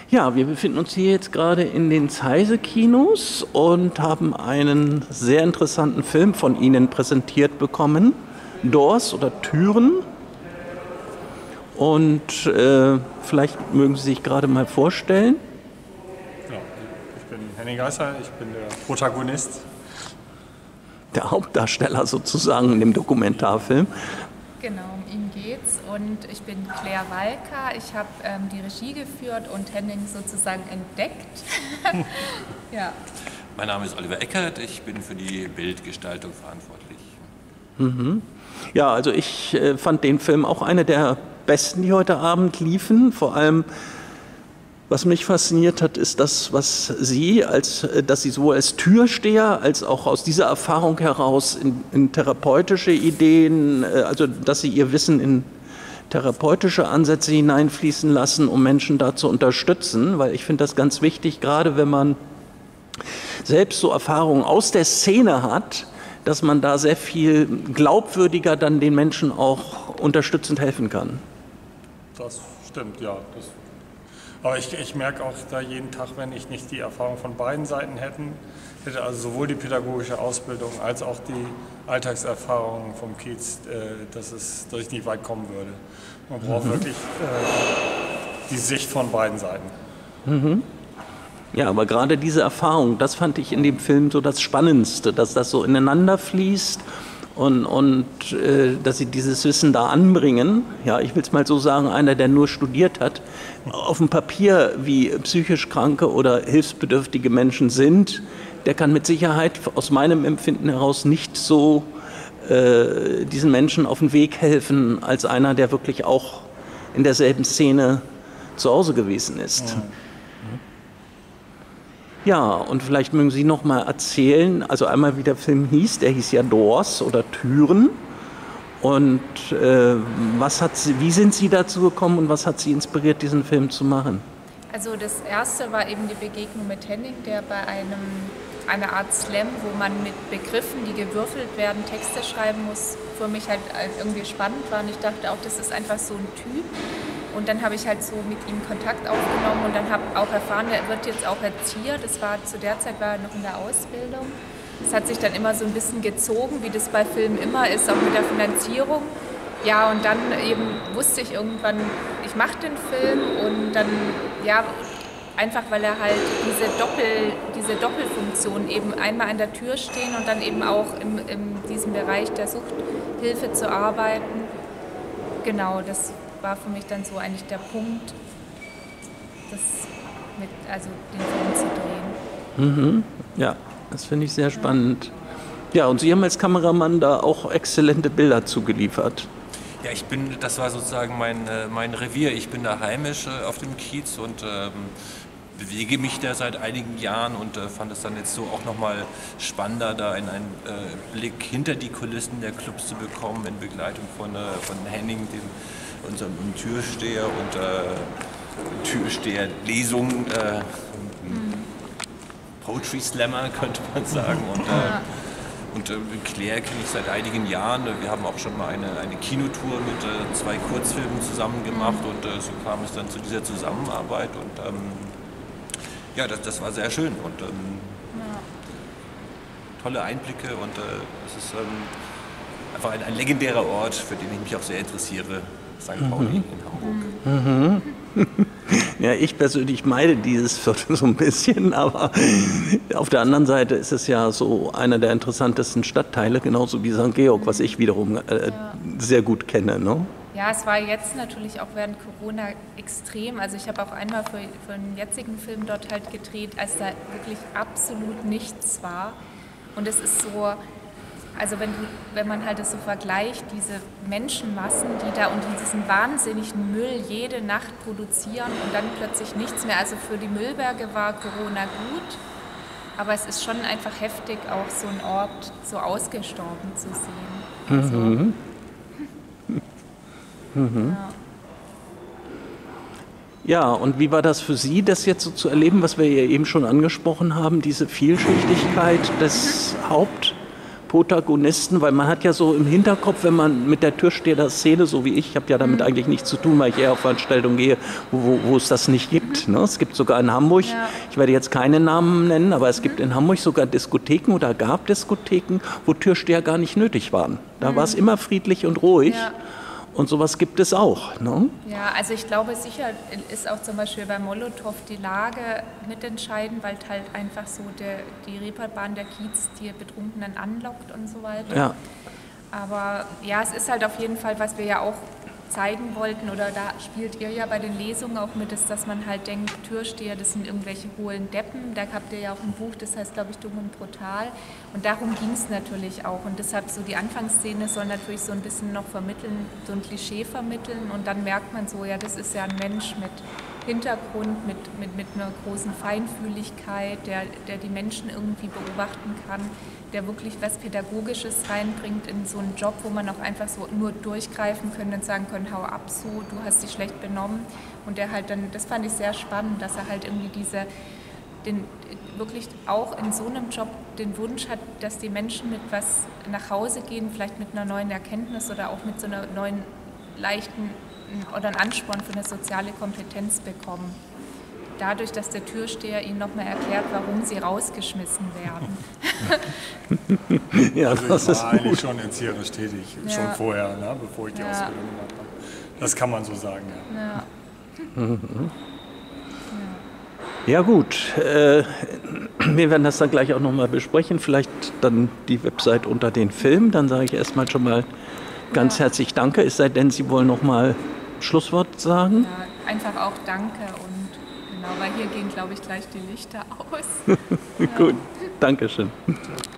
Ja, wir befinden uns hier jetzt gerade in den Zeise-Kinos und haben einen sehr interessanten Film von Ihnen präsentiert bekommen. Doors oder Türen. Und vielleicht mögen Sie sich gerade mal vorstellen. Ja, ich bin Henning Geisser, ich bin der Protagonist. Der Hauptdarsteller sozusagen in dem Dokumentarfilm. Genau, um ihn geht's. Und ich bin Claire Walker. Ich habe die Regie geführt und Henning sozusagen entdeckt. Ja. Mein Name ist Oliver Eckert, ich bin für die Bildgestaltung verantwortlich. Mhm. Ja, also ich fand den Film auch einer der besten, die heute Abend liefen. Vor allem, was mich fasziniert hat, ist das, was Sie, dass Sie sowohl als Türsteher als auch aus dieser Erfahrung heraus in therapeutische Ideen, also dass Sie Ihr Wissen in therapeutische Ansätze hineinfließen lassen, um Menschen da zu unterstützen, weil ich finde das ganz wichtig, gerade wenn man selbst so Erfahrungen aus der Szene hat, dass man da sehr viel glaubwürdiger dann den Menschen auch unterstützend helfen kann. Das stimmt, ja. Aber ich merke auch da jeden Tag, wenn ich nicht die Erfahrung von beiden Seiten hätte, also sowohl die pädagogische Ausbildung als auch die Alltagserfahrung vom Kiez, dass ich nicht weit kommen würde. Man braucht wirklich die Sicht von beiden Seiten. Mhm. Ja, aber gerade diese Erfahrung, das fand ich in dem Film so das Spannendste, dass das so ineinander fließt und dass sie dieses Wissen da anbringen. Ja, ich will es mal so sagen, einer, der nur studiert hat, auf dem Papier, wie psychisch kranke oder hilfsbedürftige Menschen sind, der kann mit Sicherheit aus meinem Empfinden heraus nicht so diesen Menschen auf den Weg helfen, als einer, der wirklich auch in derselben Szene zu Hause gewesen ist. Ja, und vielleicht mögen Sie noch mal erzählen, also einmal wie der Film hieß, der hieß ja Doors oder Türen. Und wie sind Sie dazu gekommen und was hat Sie inspiriert, diesen Film zu machen? Also das erste war eben die Begegnung mit Henning, der bei einer Art Slam, wo man mit Begriffen, die gewürfelt werden, Texte schreiben muss, für mich halt irgendwie spannend war. Und ich dachte auch, das ist einfach so ein Typ. Und dann habe ich halt so mit ihm Kontakt aufgenommen und dann habe auch erfahren, er wird jetzt auch Erzieher. Zu der Zeit war er noch in der Ausbildung. Das hat sich dann immer so ein bisschen gezogen, wie das bei Filmen immer ist, auch mit der Finanzierung. Ja, und dann eben wusste ich irgendwann, ich mache den Film und dann, ja, einfach weil er halt diese Doppelfunktion eben einmal an der Tür stehen und dann eben auch in diesem Bereich der Suchthilfe zu arbeiten. Genau, das war für mich dann so eigentlich der Punkt, den Film zu drehen. Mhm. Ja, das finde ich sehr spannend. Ja, und Sie haben als Kameramann da auch exzellente Bilder zugeliefert. Ja, das war sozusagen mein Revier. Ich bin da heimisch auf dem Kiez und bewege mich da seit einigen Jahren und fand es dann jetzt so auch nochmal spannender, da einen Blick hinter die Kulissen der Clubs zu bekommen, in Begleitung von Henning, unserem Türsteher und Türsteher-Lesung, Poetry Slammer könnte man sagen. Und Claire kenne ich seit einigen Jahren. Wir haben auch schon mal eine Kinotour mit 2 Kurzfilmen zusammen gemacht und so kam es dann zu dieser Zusammenarbeit und ja, das war sehr schön und tolle Einblicke und es ist einfach ein legendärer Ort, für den ich mich auch sehr interessiere, St. Pauli in Hamburg. Mhm. Ja, ich persönlich meide dieses Viertel so ein bisschen, aber auf der anderen Seite ist es ja so einer der interessantesten Stadtteile, genauso wie St. Georg, was ich wiederum sehr gut kenne. Ne? Ja, es war jetzt natürlich auch während Corona extrem. Also ich habe auch einmal für einen jetzigen Film dort halt gedreht, als da wirklich absolut nichts war. Und es ist so, also wenn man halt das so vergleicht, diese Menschenmassen, die da unter diesen wahnsinnigen Müll jede Nacht produzieren und dann plötzlich nichts mehr. Also für die Müllberge war Corona gut, aber es ist schon einfach heftig, auch so einen Ort so ausgestorben zu sehen. Also, Mhm. Mhm. Ja, und wie war das für Sie, das jetzt so zu erleben, was wir ja eben schon angesprochen haben, diese Vielschichtigkeit des Hauptproblems Protagonisten, weil man hat ja so im Hinterkopf, wenn man mit der Türsteher-Szene, so wie ich habe ja damit eigentlich nichts zu tun, weil ich eher auf Veranstaltungen gehe, wo es das nicht gibt. Ne? Es gibt sogar in Hamburg, ich werde jetzt keine Namen nennen, aber es gibt in Hamburg sogar Diskotheken oder gab Diskotheken, wo Türsteher gar nicht nötig waren. Da war es immer friedlich und ruhig. Ja. Und sowas gibt es auch. Ne? Ja, also ich glaube, sicher ist auch zum Beispiel bei Molotow die Lage mitentscheidend, weil halt einfach so die Reeperbahn, der Kiez, die Betrunkenen anlockt und so weiter. Ja. Aber ja, es ist halt auf jeden Fall, was wir ja auch zeigen wollten, oder da spielt ihr ja bei den Lesungen auch mit, ist, dass man halt denkt, Türsteher, das sind irgendwelche hohlen Deppen. Da habt ihr ja auch ein Buch, das heißt, glaube ich, Dumm und Brutal. Und darum ging es natürlich auch. Und deshalb so die Anfangsszene soll natürlich so ein bisschen noch vermitteln, so ein Klischee vermitteln. Und dann merkt man so, ja, das ist ja ein Mensch mit Hintergrund, mit einer großen Feinfühligkeit, der die Menschen irgendwie beobachten kann, der wirklich was Pädagogisches reinbringt in so einen Job, wo man auch einfach so nur durchgreifen könnte und sagen können, hau ab so, du hast dich schlecht benommen. Und der halt dann, das fand ich sehr spannend, dass er halt irgendwie wirklich auch in so einem Job den Wunsch hat, dass die Menschen mit was nach Hause gehen, vielleicht mit einer neuen Erkenntnis oder auch mit so einer neuen, leichten oder einen Ansporn für eine soziale Kompetenz bekommen. Dadurch, dass der Türsteher ihnen nochmal erklärt, warum sie rausgeschmissen werden. Ja, also ich war eigentlich schon erzieherisch tätig, schon vorher, ne, bevor ich die Ausbildung gemacht habe. Das kann man so sagen, ja. Ja gut, wir werden das dann gleich auch nochmal besprechen, vielleicht dann die Website unter den Film, dann sage ich erstmal schon mal ganz herzlich Danke, es sei denn, Sie wollen nochmal Schlusswort sagen. Ja, einfach auch Danke und genau, weil hier gehen, glaube ich, gleich die Lichter aus. Gut, Dankeschön.